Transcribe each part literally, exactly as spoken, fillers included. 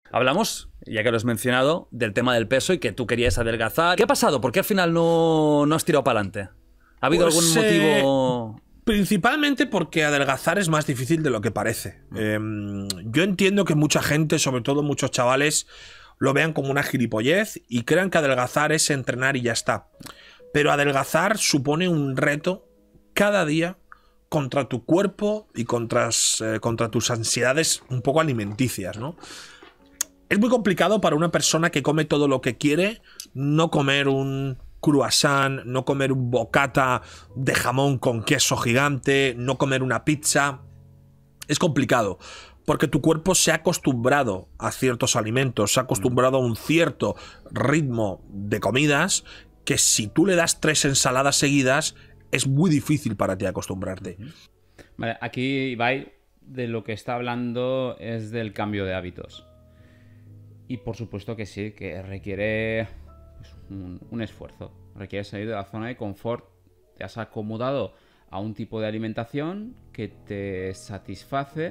Hablamos, ya que lo has mencionado, del tema del peso y que tú querías adelgazar. ¿Qué ha pasado? ¿Por qué al final no, no has tirado para adelante? ¿Ha habido algún Pues eh, motivo? principalmente porque adelgazar es más difícil de lo que parece. Eh, yo entiendo que mucha gente, sobre todo muchos chavales, lo vean como una gilipollez y crean que adelgazar es entrenar y ya está. Pero adelgazar supone un reto cada día contra tu cuerpo y contra, eh, contra tus ansiedades un poco alimenticias, ¿no? Es muy complicado para una persona que come todo lo que quiere no comer un croissant, no comer un bocata de jamón con queso gigante, no comer una pizza. Es complicado porque tu cuerpo se ha acostumbrado a ciertos alimentos, se ha acostumbrado a un cierto ritmo de comidas que si tú le das tres ensaladas seguidas es muy difícil para ti acostumbrarte. Vale, aquí Ibai de lo que está hablando es del cambio de hábitos. Y por supuesto que sí, que requiere pues, un, un esfuerzo. Requiere salir de la zona de confort. Te has acomodado a un tipo de alimentación que te satisface,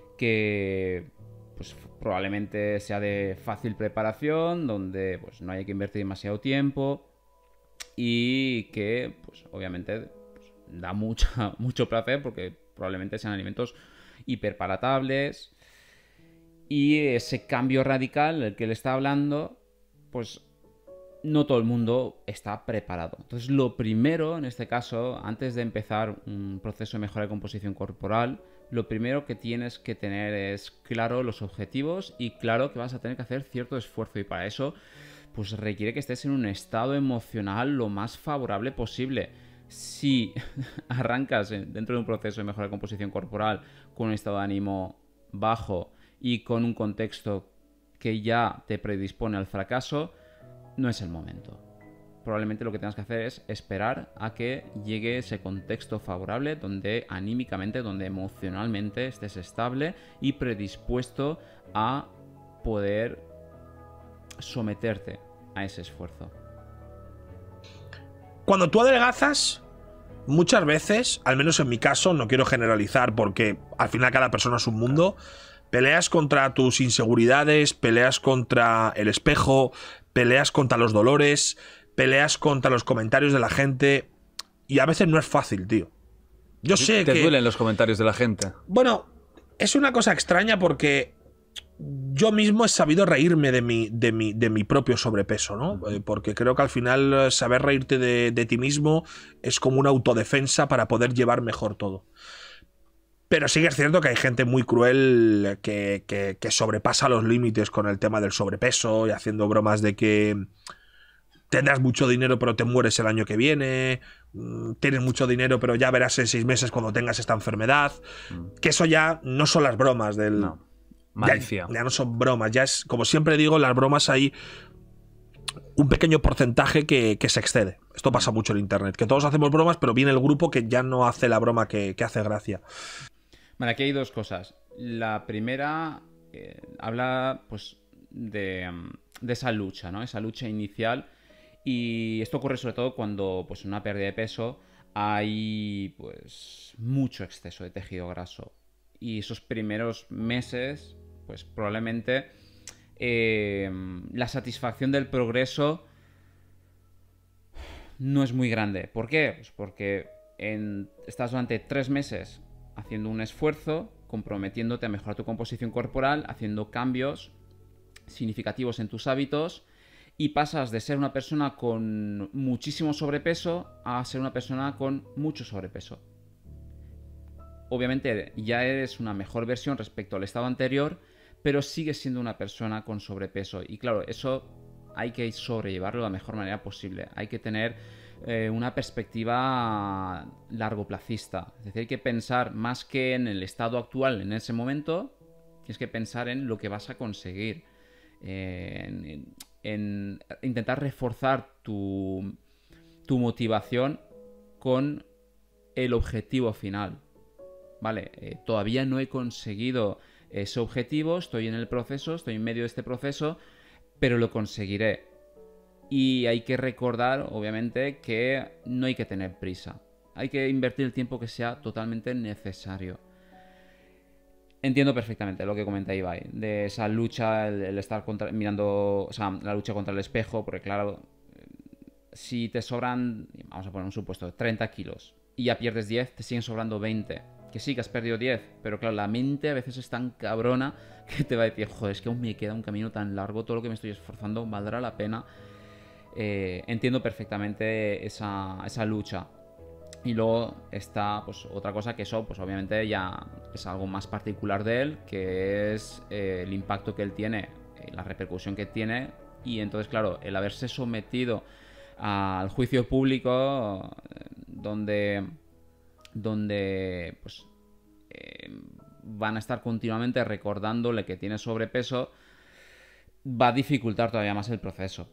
que pues, probablemente sea de fácil preparación, donde pues, no hay que invertir demasiado tiempo y que pues, obviamente pues, da mucha, mucho placer porque probablemente sean alimentos hiperpalatables. Y ese cambio radical del que él está hablando, pues no todo el mundo está preparado. Entonces, lo primero, en este caso, antes de empezar un proceso de mejora de composición corporal, lo primero que tienes que tener es claro los objetivos y claro que vas a tener que hacer cierto esfuerzo. Y para eso, pues requiere que estés en un estado emocional lo más favorable posible. Si arrancas dentro de un proceso de mejora de composición corporal con un estado de ánimo bajo y con un contexto que ya te predispone al fracaso, no es el momento. Probablemente lo que tengas que hacer es esperar a que llegue ese contexto favorable donde anímicamente, donde emocionalmente estés estable y predispuesto a poder someterte a ese esfuerzo. Cuando tú adelgazas, muchas veces, al menos en mi caso, no quiero generalizar porque al final cada persona es un mundo, peleas contra tus inseguridades, peleas contra el espejo, peleas contra los dolores, peleas contra los comentarios de la gente y a veces no es fácil, tío. Yo sé ¿Te que... duelen los comentarios de la gente? Bueno, es una cosa extraña porque yo mismo he sabido reírme de mi, de mi, de mi propio sobrepeso, ¿no? Eh, Porque creo que al final saber reírte de, de ti mismo es como una autodefensa para poder llevar mejor todo. Pero sí que es cierto que hay gente muy cruel que, que, que sobrepasa los límites con el tema del sobrepeso y haciendo bromas de que tendrás mucho dinero pero te mueres el año que viene, tienes mucho dinero pero ya verás en seis meses cuando tengas esta enfermedad, que eso ya no son las bromas del... No. Malicia. Ya, ya no son bromas, ya es, como siempre digo, las bromas hay un pequeño porcentaje que, que se excede. Esto pasa mucho en internet, que todos hacemos bromas pero viene el grupo que ya no hace la broma que, que hace gracia. Vale, aquí hay dos cosas. La primera eh, habla pues de, de esa lucha, ¿no? Esa lucha inicial. Y esto ocurre sobre todo cuando, pues, en una pérdida de peso hay pues mucho exceso de tejido graso. Y esos primeros meses, pues probablemente eh, la satisfacción del progreso no es muy grande. ¿Por qué? Pues porque en, estás durante tres meses haciendo un esfuerzo, comprometiéndote a mejorar tu composición corporal, haciendo cambios significativos en tus hábitos y pasas de ser una persona con muchísimo sobrepeso a ser una persona con mucho sobrepeso. Obviamente ya eres una mejor versión respecto al estado anterior, pero sigues siendo una persona con sobrepeso. Y claro, eso hay que sobrellevarlo de la mejor manera posible. Hay que tener eh, una perspectiva largoplacista. Es decir, hay que pensar más que en el estado actual en ese momento, tienes que pensar en lo que vas a conseguir. Eh, en, en intentar reforzar tu, tu motivación con el objetivo final. Vale, eh, todavía no he conseguido ese objetivo, estoy en el proceso, estoy en medio de este proceso, pero lo conseguiré. Y hay que recordar, obviamente, que no hay que tener prisa. Hay que invertir el tiempo que sea totalmente necesario. Entiendo perfectamente lo que comenta Ibai, de esa lucha, el, el estar contra, mirando, o sea, la lucha contra el espejo, porque claro, si te sobran, vamos a poner un supuesto, treinta kilos y ya pierdes diez, te siguen sobrando veinte. Que sí, que has perdido diez, pero claro, la mente a veces es tan cabrona que te va a decir, joder, es que aún me queda un camino tan largo, todo lo que me estoy esforzando valdrá la pena. Eh, entiendo perfectamente esa, esa lucha. Y luego está pues otra cosa que eso pues obviamente ya es algo más particular de él, que es eh, el impacto que él tiene, eh, la repercusión que tiene. Y entonces claro, el haberse sometido al juicio público eh, donde donde pues eh, van a estar continuamente recordándole que tiene sobrepeso, va a dificultar todavía más el proceso.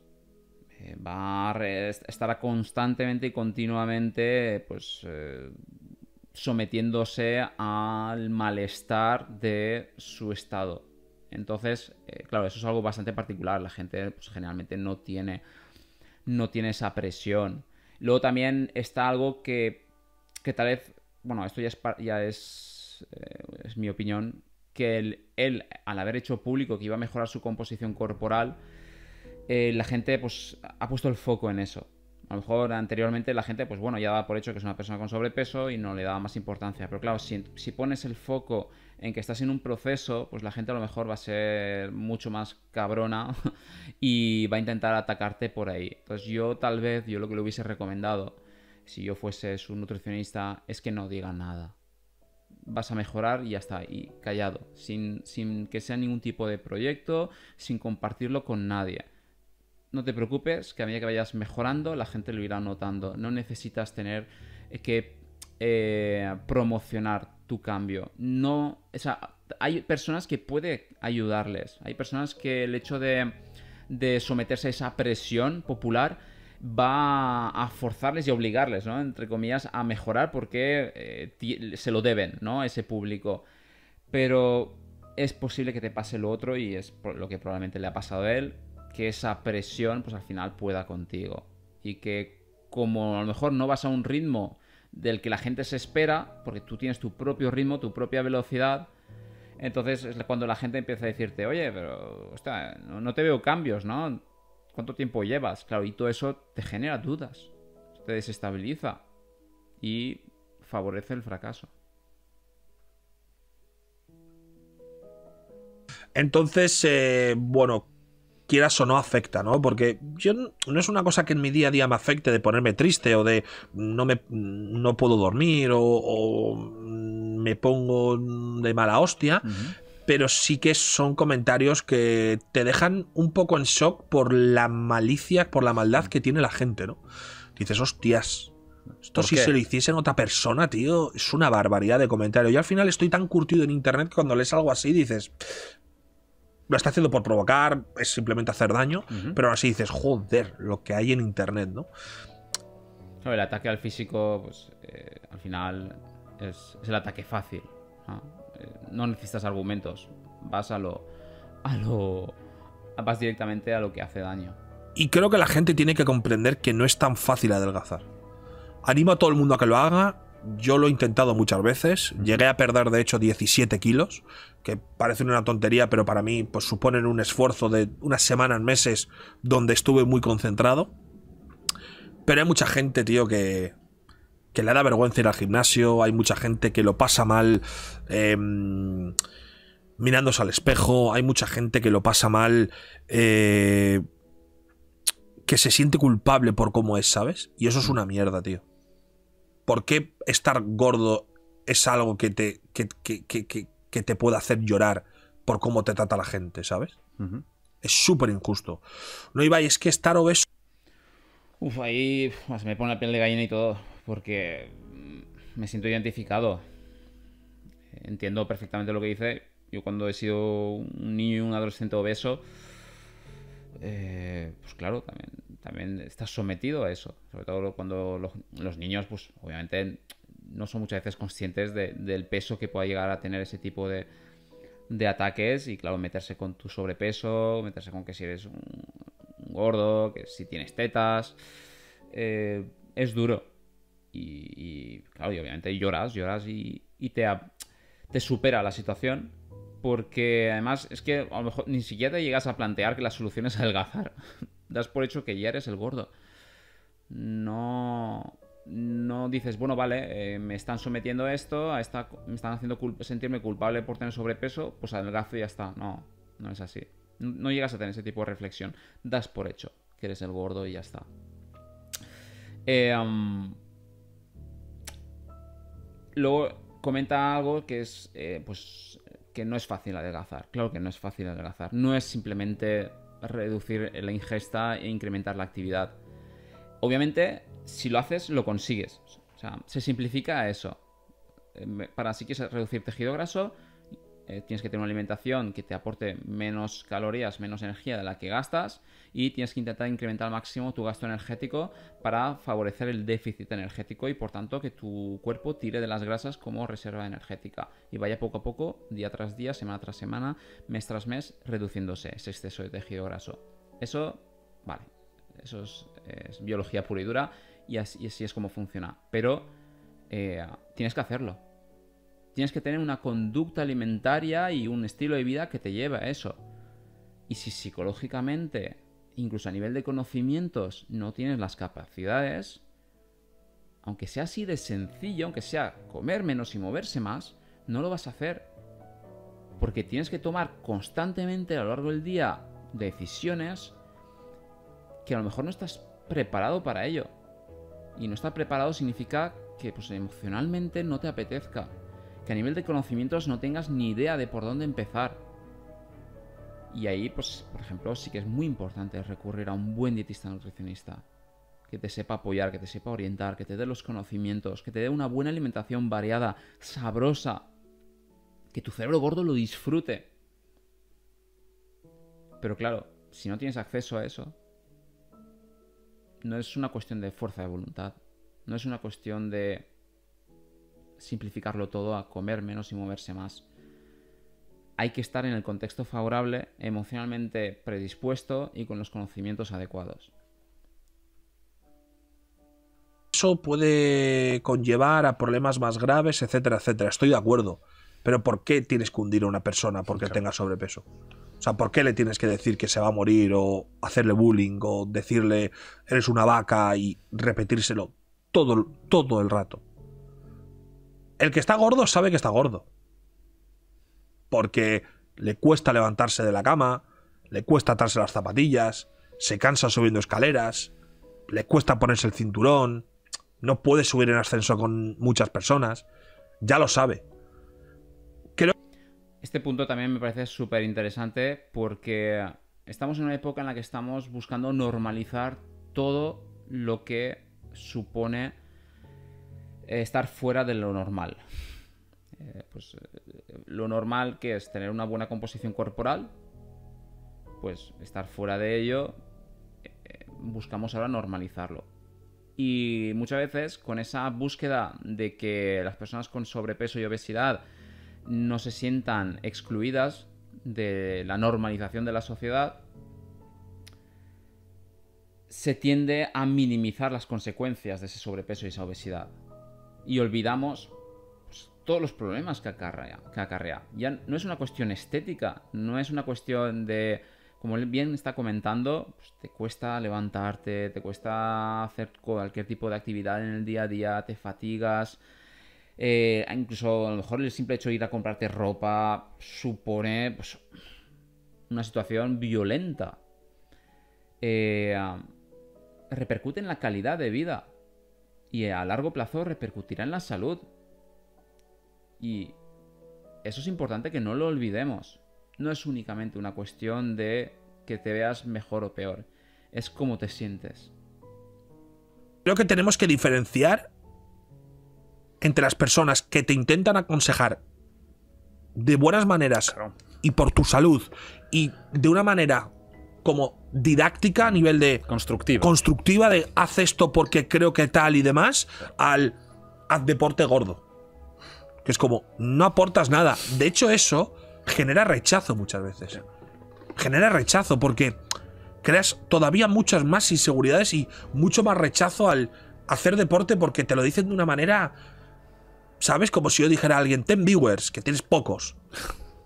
Va a estar constantemente y continuamente pues eh, sometiéndose al malestar de su estado. Entonces, eh, claro, eso es algo bastante particular. La gente pues, generalmente no tiene, no tiene esa presión. Luego también está algo que, que tal vez, bueno, esto ya es, ya es, eh, es mi opinión, que él, él, al haber hecho público que iba a mejorar su composición corporal, Eh, la gente pues ha puesto el foco en eso. A lo mejor anteriormente la gente pues bueno ya daba por hecho que es una persona con sobrepeso y no le daba más importancia, pero claro, si, si pones el foco en que estás en un proceso, pues la gente a lo mejor va a ser mucho más cabrona y va a intentar atacarte por ahí. Entonces yo tal vez, yo lo que le hubiese recomendado si yo fuese su nutricionista es que no diga nada. Vas a mejorar y ya está, y callado, sin, sin que sea ningún tipo de proyecto, sin compartirlo con nadie. No te preocupes, que a medida que vayas mejorando, la gente lo irá notando. No necesitas tener que eh, promocionar tu cambio. No, o sea, hay personas que puede ayudarles. Hay personas que el hecho de, de someterse a esa presión popular va a forzarles y obligarles, ¿no? Entre comillas, a mejorar porque eh, se lo deben, ¿no? A ese público. Pero es posible que te pase lo otro y es lo que probablemente le ha pasado a él, que esa presión pues al final pueda contigo y que como a lo mejor no vas a un ritmo del que la gente se espera, porque tú tienes tu propio ritmo, tu propia velocidad, entonces es cuando la gente empieza a decirte, oye, pero hostia, no, no te veo cambios, ¿no? ¿Cuánto tiempo llevas? Claro, y todo eso te genera dudas, te desestabiliza y favorece el fracaso. Entonces, eh, bueno, quieras o no afecta, ¿no? Porque yo no es una cosa que en mi día a día me afecte de ponerme triste o de no me no puedo dormir o, o me pongo de mala hostia, uh-huh. Pero sí que son comentarios que te dejan un poco en shock por la malicia, por la maldad que tiene la gente, ¿no? Dices, hostias, esto si se lo hiciesen a otra persona, tío, es una barbaridad de comentario. Yo al final estoy tan curtido en internet que cuando lees algo así dices, lo está haciendo por provocar, es simplemente hacer daño, uh-huh. Pero así dices, joder, lo que hay en internet, ¿no? No, el ataque al físico, pues eh, al final es, es el ataque fácil, ¿no? Eh, no necesitas argumentos, vas a lo, a lo, vas directamente a lo que hace daño. Y creo que la gente tiene que comprender que no es tan fácil adelgazar. Animo a todo el mundo a que lo haga. Yo lo he intentado muchas veces. Llegué a perder, de hecho, diecisiete kilos, que parece una tontería, pero para mí pues suponen un esfuerzo de unas semanas, meses, donde estuve muy concentrado. Pero hay mucha gente, tío, que, que le da vergüenza ir al gimnasio. Hay mucha gente que lo pasa mal eh, mirándose al espejo. Hay mucha gente que lo pasa mal, eh, que se siente culpable por cómo es, ¿sabes? Y eso es una mierda, tío. ¿Por qué estar gordo es algo que te, que, que, que, que, que te puede hacer llorar por cómo te trata la gente, ¿sabes? Uh-huh. Es súper injusto. No, Ibai, es que estar obeso... Uf, ahí uf, se me pone la piel de gallina y todo, porque me siento identificado. Entiendo perfectamente lo que dice. Yo cuando he sido un niño y un adolescente obeso, eh, pues claro, también... también estás sometido a eso, sobre todo cuando los, los niños, pues obviamente no son muchas veces conscientes de, del peso que pueda llegar a tener ese tipo de, de ataques y claro, meterse con tu sobrepeso, meterse con que si eres un, un gordo, que si tienes tetas, eh, es duro y, y claro, y obviamente lloras, lloras y, y te, te supera la situación Porque además es que a lo mejor ni siquiera te llegas a plantear que la solución es adelgazar. Das por hecho que ya eres el gordo. No, no dices, bueno, vale, eh, me están sometiendo a esto, a esta, me están haciendo cul- sentirme culpable por tener sobrepeso, pues adelgazo y ya está. No, no es así. No, no llegas a tener ese tipo de reflexión. Das por hecho que eres el gordo y ya está. Eh, um, luego comenta algo que es, eh, pues, que no es fácil adelgazar. Claro que no es fácil adelgazar. No es simplemente reducir la ingesta e incrementar la actividad. Obviamente, si lo haces, lo consigues. O sea, se simplifica a eso. Para si quieres reducir tejido graso, eh, tienes que tener una alimentación que te aporte menos calorías, menos energía de la que gastas, y tienes que intentar incrementar al máximo tu gasto energético para favorecer el déficit energético y, por tanto, que tu cuerpo tire de las grasas como reserva energética y vaya poco a poco, día tras día, semana tras semana, mes tras mes, reduciéndose ese exceso de tejido graso. Eso, vale, eso es, es biología pura y dura, y así, y así es como funciona. Pero eh, tienes que hacerlo. Tienes que tener una conducta alimentaria y un estilo de vida que te lleve a eso. Y si psicológicamente, incluso a nivel de conocimientos, no tienes las capacidades, aunque sea así de sencillo, aunque sea comer menos y moverse más, no lo vas a hacer. Porque tienes que tomar constantemente a lo largo del día decisiones que a lo mejor no estás preparado para ello. Y no estar preparado significa que pues, emocionalmente no te apetezca. Que a nivel de conocimientos no tengas ni idea de por dónde empezar. Y ahí, pues, por ejemplo, sí que es muy importante recurrir a un buen dietista nutricionista. Que te sepa apoyar, que te sepa orientar, que te dé los conocimientos, que te dé una buena alimentación variada, sabrosa. Que tu cerebro gordo lo disfrute. Pero claro, si no tienes acceso a eso, no es una cuestión de fuerza de voluntad. No es una cuestión de simplificarlo todo a comer menos y moverse más. Hay que estar en el contexto favorable, emocionalmente predispuesto y con los conocimientos adecuados. Eso puede conllevar a problemas más graves, etcétera, etcétera. Estoy de acuerdo. Pero ¿por qué tienes que hundir a una persona porque tenga sobrepeso? O sea, ¿por qué le tienes que decir que se va a morir o hacerle bullying o decirle eres una vaca y repetírselo todo, todo el rato? El que está gordo sabe que está gordo. Porque le cuesta levantarse de la cama, le cuesta atarse las zapatillas, se cansa subiendo escaleras, le cuesta ponerse el cinturón, no puede subir en ascenso con muchas personas. Ya lo sabe. Creo... Este punto también me parece súper interesante porque estamos en una época en la que estamos buscando normalizar todo lo que supone estar fuera de lo normal. Eh, pues eh, lo normal que es tener una buena composición corporal, pues estar fuera de ello, eh, buscamos ahora normalizarlo. Y muchas veces con esa búsqueda de que las personas con sobrepeso y obesidad no se sientan excluidas de la normalización de la sociedad, se tiende a minimizar las consecuencias de ese sobrepeso y esa obesidad. Y olvidamos pues, todos los problemas que acarrea, que acarrea. Ya no es una cuestión estética, no es una cuestión de, como él bien está comentando, pues, te cuesta levantarte, te cuesta hacer cualquier tipo de actividad en el día a día, te fatigas. Eh, incluso a lo mejor el simple hecho de ir a comprarte ropa supone pues, una situación violenta. Eh, repercute en la calidad de vida. Y a largo plazo repercutirá en la salud. Y eso es importante que no lo olvidemos. No es únicamente una cuestión de que te veas mejor o peor. Es cómo te sientes. Creo que tenemos que diferenciar entre las personas que te intentan aconsejar de buenas maneras Claro. y por tu salud y de una manera como didáctica a nivel de Constructivo. constructiva de haz esto porque creo que tal y demás, al haz deporte gordo. Que es como, no aportas nada. De hecho, eso genera rechazo muchas veces. Genera rechazo porque creas todavía muchas más inseguridades y mucho más rechazo al hacer deporte porque te lo dicen de una manera, ¿sabes? Como si yo dijera a alguien, ten viewers, que tienes pocos.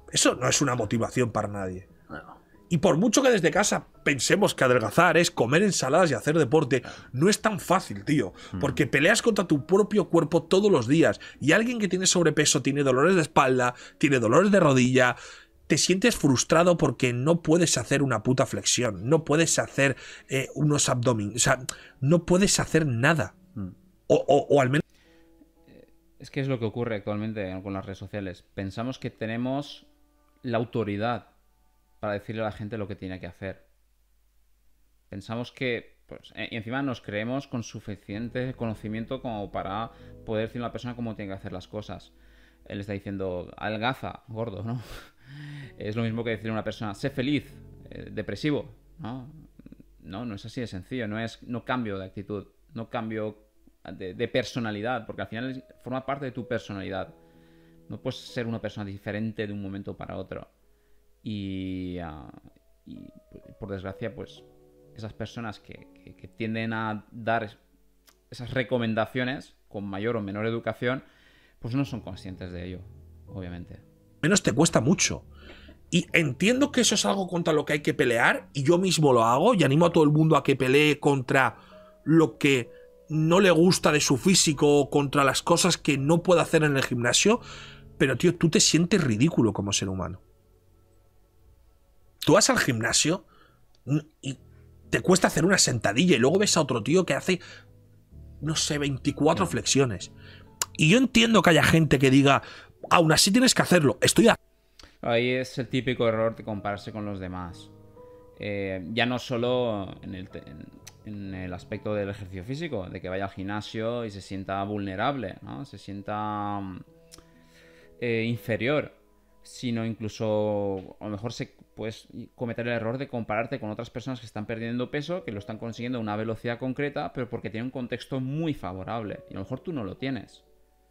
Eso no es una motivación para nadie. No. Y por mucho que desde casa pensemos que adelgazar es comer ensaladas y hacer deporte, no es tan fácil, tío. Porque peleas contra tu propio cuerpo todos los días. Y alguien que tiene sobrepeso tiene dolores de espalda, tiene dolores de rodilla. Te sientes frustrado porque no puedes hacer una puta flexión. No puedes hacer eh, unos abdomen. O sea, no puedes hacer nada. O, o, o al menos... Es que es lo que ocurre actualmente con las redes sociales. Pensamos que tenemos la autoridad para decirle a la gente lo que tiene que hacer. Pensamos que, pues, y encima nos creemos con suficiente conocimiento como para poder decirle a una persona cómo tiene que hacer las cosas. Él está diciendo, adelgaza, gordo, ¿no? Es lo mismo que decirle a una persona, sé feliz, eh, depresivo, ¿no? No, no es así de sencillo, no es, no cambio de actitud, no cambio de, de personalidad, porque al final forma parte de tu personalidad. No puedes ser una persona diferente de un momento para otro. Y, uh, y por desgracia, pues esas personas que, que, que tienden a dar esas recomendaciones con mayor o menor educación, pues no son conscientes de ello, obviamente. menos te cuesta mucho. Y entiendo que eso es algo contra lo que hay que pelear, y yo mismo lo hago, y animo a todo el mundo a que pelee contra lo que no le gusta de su físico, o contra las cosas que no puede hacer en el gimnasio, pero tío, tú te sientes ridículo como ser humano. Tú vas al gimnasio y te cuesta hacer una sentadilla y luego ves a otro tío que hace, no sé, veinticuatro flexiones. Y yo entiendo que haya gente que diga, aún así tienes que hacerlo. Estoy de... Ahí es el típico error de compararse con los demás. Eh, ya no solo en el, en, en el aspecto del ejercicio físico, de que vaya al gimnasio y se sienta vulnerable, ¿no? Se sienta eh, inferior, sino incluso a lo mejor se puedes cometer el error de compararte con otras personas que están perdiendo peso, que lo están consiguiendo a una velocidad concreta, pero porque tienen un contexto muy favorable. Y a lo mejor tú no lo tienes.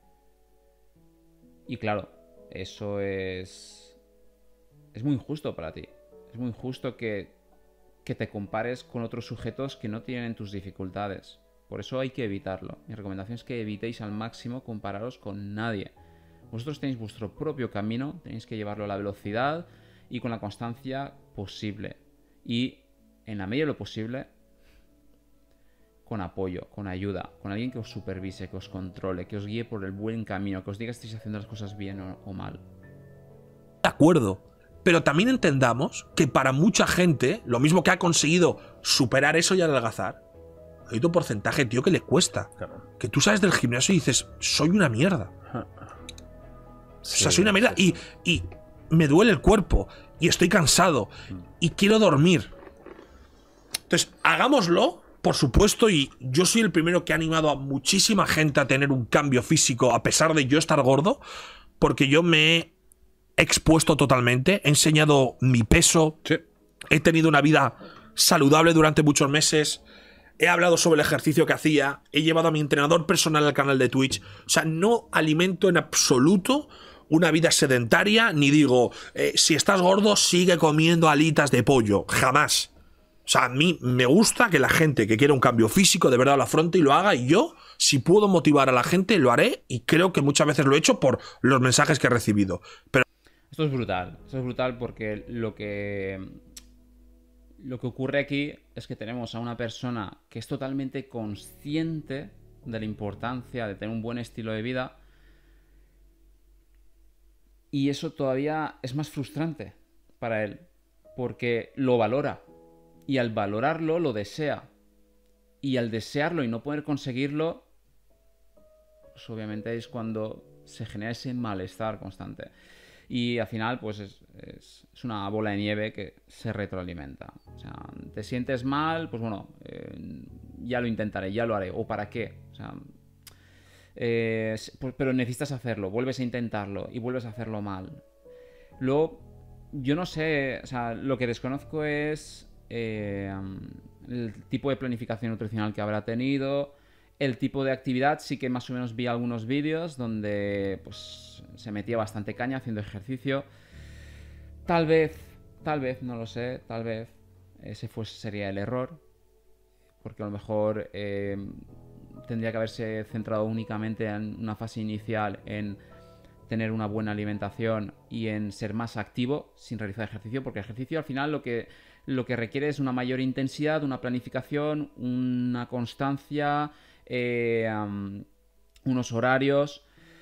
Y claro, eso es... Es muy injusto para ti. Es muy injusto que, que te compares con otros sujetos que no tienen tus dificultades. Por eso hay que evitarlo. Mi recomendación es que evitéis al máximo compararos con nadie. Vosotros tenéis vuestro propio camino, tenéis que llevarlo a la velocidad y con la constancia posible. Y en la medida de lo posible, con apoyo, con ayuda, con alguien que os supervise, que os controle, que os guíe por el buen camino, que os diga si estáis haciendo las cosas bien o, o mal. De acuerdo. Pero también entendamos que para mucha gente, lo mismo que ha conseguido superar eso y adelgazar, hay otro porcentaje, tío, que le cuesta. Claro. Que tú sales del gimnasio y dices, soy una mierda. Sí, o sea, soy una mierda sí, y, y me duele el cuerpo y estoy cansado y quiero dormir. Entonces, hagámoslo, por supuesto, y yo soy el primero que ha animado a muchísima gente a tener un cambio físico a pesar de yo estar gordo, porque yo me he expuesto totalmente, he enseñado mi peso, sí. He tenido una vida saludable durante muchos meses, he hablado sobre el ejercicio que hacía, he llevado a mi entrenador personal al canal de Twitch. O sea, no alimento en absoluto una vida sedentaria, ni digo, eh, si estás gordo, sigue comiendo alitas de pollo. Jamás. O sea, a mí me gusta que la gente que quiera un cambio físico de verdad lo afronte y lo haga, y yo, si puedo motivar a la gente, lo haré, y creo que muchas veces lo he hecho por los mensajes que he recibido. Pero Esto es brutal. Esto es brutal porque lo que... Lo que ocurre aquí es que tenemos a una persona que es totalmente consciente de la importancia de tener un buen estilo de vida, y eso todavía es más frustrante para él, porque lo valora, y al valorarlo lo desea, y al desearlo y no poder conseguirlo, pues obviamente es cuando se genera ese malestar constante. Y al final, pues es, es, es una bola de nieve que se retroalimenta. O sea, te sientes mal, pues bueno, eh, ya lo intentaré, ya lo haré. ¿O para qué? O sea, eh, pues, pero necesitas hacerlo, vuelves a intentarlo y vuelves a hacerlo mal. Luego, yo no sé, o sea, lo que desconozco es eh, el tipo de planificación nutricional que habrá tenido. El tipo de actividad, sí que más o menos vi algunos vídeos donde pues se metía bastante caña haciendo ejercicio. Tal vez, tal vez, no lo sé, tal vez ese fuese, sería el error. Porque a lo mejor eh, tendría que haberse centrado únicamente en una fase inicial en tener una buena alimentación y en ser más activo sin realizar ejercicio, porque el ejercicio al final lo que, lo que requiere es una mayor intensidad, una planificación, una constancia, eh, um, unos horarios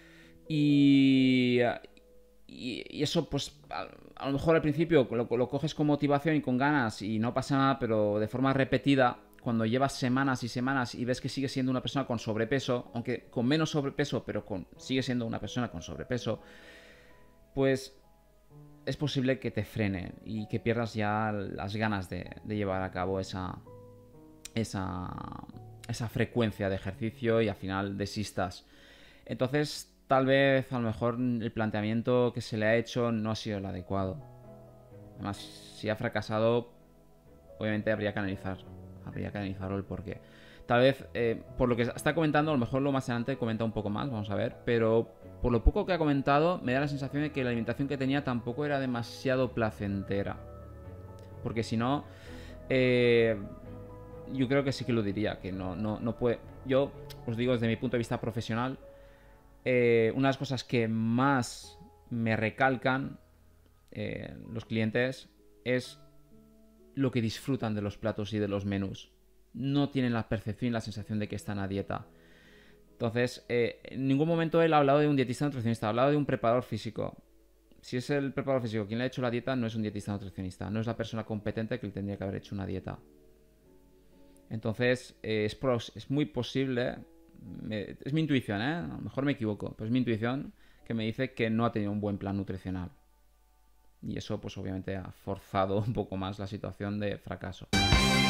y, y, y eso pues a, a lo mejor al principio lo, lo coges con motivación y con ganas y no pasa nada, pero de forma repetida, cuando llevas semanas y semanas y ves que sigues siendo una persona con sobrepeso, aunque con menos sobrepeso, pero con, sigue siendo una persona con sobrepeso, pues es posible que te frene y que pierdas ya las ganas de, de llevar a cabo esa, esa, esa frecuencia de ejercicio y al final desistas. Entonces, tal vez a lo mejor el planteamiento que se le ha hecho no ha sido el adecuado. Además, si ha fracasado, obviamente habría que analizar. Habría que analizarlo el porqué. Tal vez, eh, por lo que está comentando, a lo mejor lo más adelante comenta un poco más, vamos a ver. Pero por lo poco que ha comentado, me da la sensación de que la alimentación que tenía tampoco era demasiado placentera. Porque si no, eh, yo creo que sí que lo diría, que no, no, no puede... Yo os digo desde mi punto de vista profesional, eh, una de las cosas que más me recalcan eh, los clientes es lo que disfrutan de los platos y de los menús. No tienen la percepción y la sensación de que están a dieta. Entonces, eh, en ningún momento él ha hablado de un dietista nutricionista, ha hablado de un preparador físico. Si es el preparador físico quien le ha hecho la dieta, no es un dietista nutricionista, no es la persona competente que le tendría que haber hecho una dieta. Entonces, eh, es, pros, es muy posible, me, es mi intuición, ¿eh? A lo mejor me equivoco, pero es mi intuición que me dice que no ha tenido un buen plan nutricional. Y eso, pues obviamente, ha forzado un poco más la situación de fracaso.